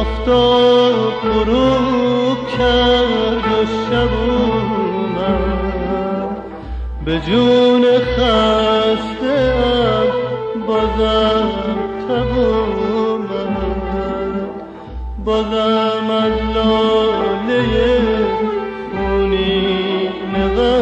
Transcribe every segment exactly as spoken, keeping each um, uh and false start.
آفتاب غروب کرد و شب اومد، به جون خسته ام بازم تب اومد، بازم از لاله خونین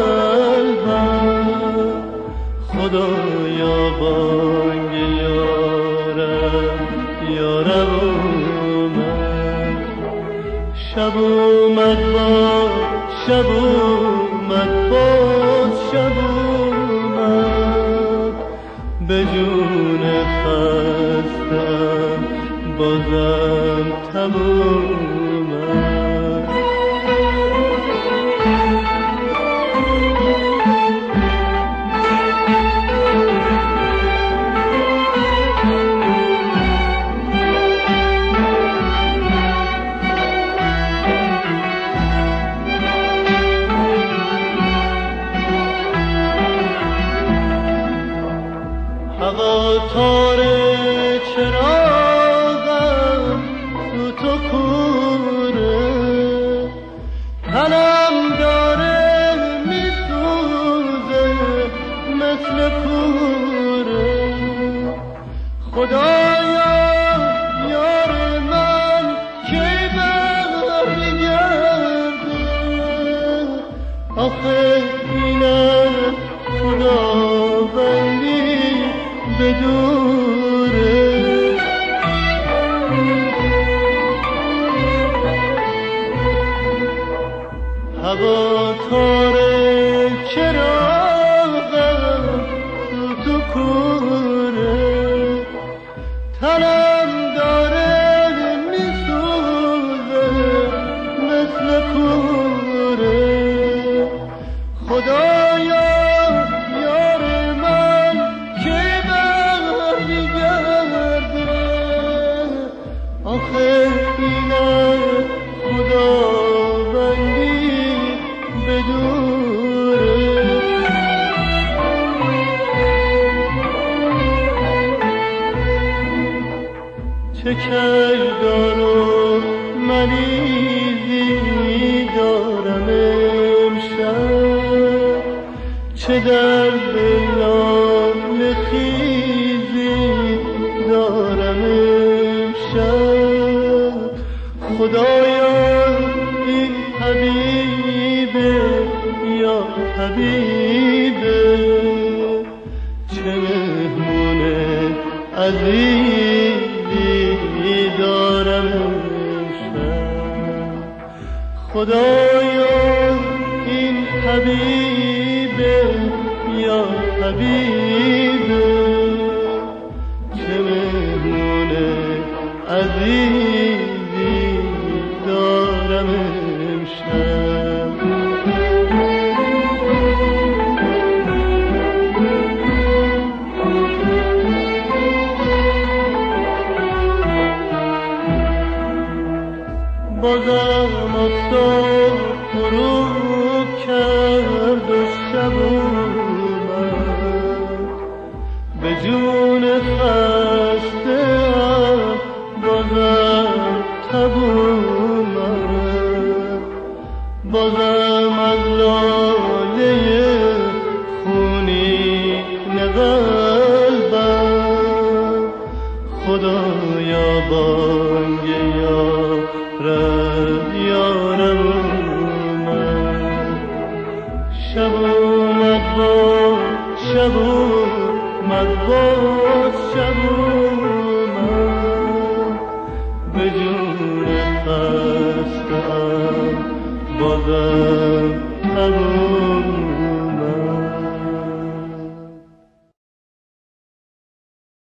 قلبم خدایا بانگ یارم یارم اومد. شب اومد با شب اومد باز شب اومد، به جون خستم بازم تب اومد. هوا تاره چراغم تو تو کوره، تنم داره میسوزه مثل کوره. خدایا یار من کی برمیگرده، آخه اینم خداوندی بدوره. هوا تاره چراغم تو تو کوره، تنم داره میسوزه مثل کوره. خدایا یار من کی برمیگرده، آخه اینم خداوندی بدوره. چه کردار و مریضی دارم امشب، چه درد لاله خیزی دارم امشب. خدایا این حبیبه یا حبیبه، چه مهمون عزیزی دارم امشب. خدایا این حبیبه یا حبیبه، چه مهمون عزیزی دارم امشب. بازم آفتاب غروب کرد و شب اومد، به جون خسته ام بازم تب اومد، بازم از لاله خونین قلبم خدایا بانگ یارم یارم اومد. شب اومد با شب اومد باز شب اومد، به جون خسته ام بازم تب اومد.